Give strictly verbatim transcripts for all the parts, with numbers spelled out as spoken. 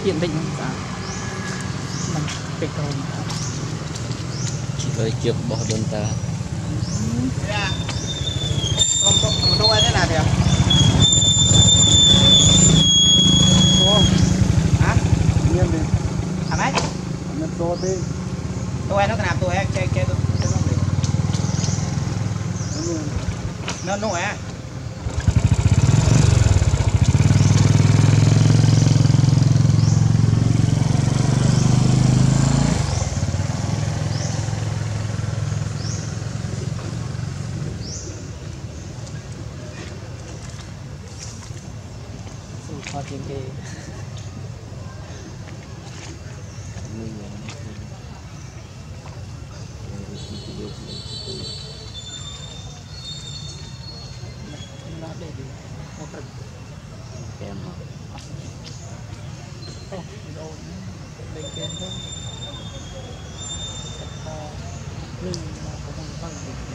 kiện định cả mình kịch rồi chỉ hơi trước bỏ đơn ta không không không đâu thế nào thì không hả nhiên đi hả mấy mình tôi đi tôi nó cái nào tôi chơi chơi tôi nó nó à họ chuyện gì nó để đi nó thật em oh rồi lên kèm thôi nhưng mà có bằng bằng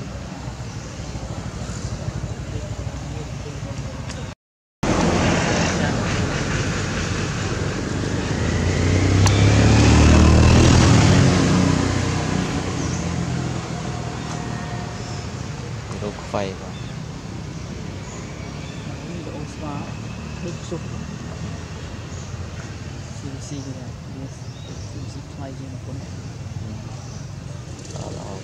rục phây vào độ xóa đứt sụp xì xì này xì xì thay trên cuốn đó là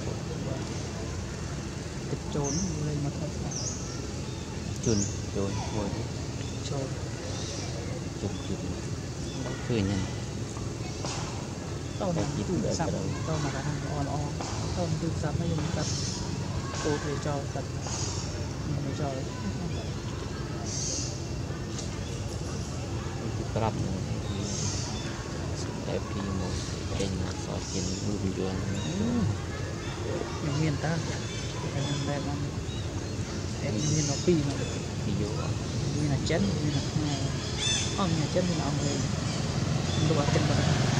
kịch trốn lên mặt thật chun chun ngồi trốn chun chun khơi nhân tao này tụi sắm tao mà đã hàng on on tao tụi sắm hay dùng cắt cô để cho cắt để cho grab đẹp khi một trên so trên đường đường miền ta cái này là em miền nó pi mà ví dụ miền là chân miền là ông nhà chân miền ông này đồ chân vào